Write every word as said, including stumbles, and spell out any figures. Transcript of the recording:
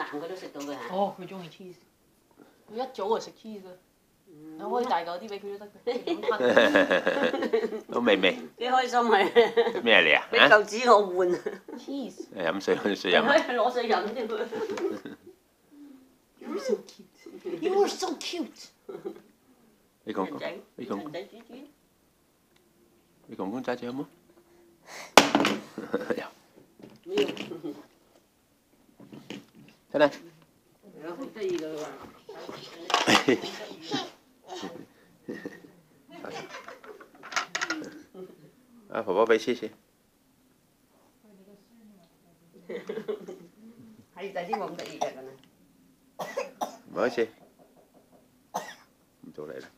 佢都食到嘅嚇。 哦，佢中意 cheese， 佢一早就食 cheese 啦。我可以大嚿啲俾佢都得嘅，咁吞。 好味味。 幾開心係。 咩嚟啊？ 俾嚿紙我換。 cheese。 飲水揾水飲啊！ 攞水飲添。 You're so cute. You're so cute. 你公公，你公公， 人仔豬豬。 你公公揸住好冇？有。睇睇。 好得意㗎喎。 啊，婆婆俾黐線。 係仔啲冇咁得意㗎，真係。 唔好意思，唔做你啦。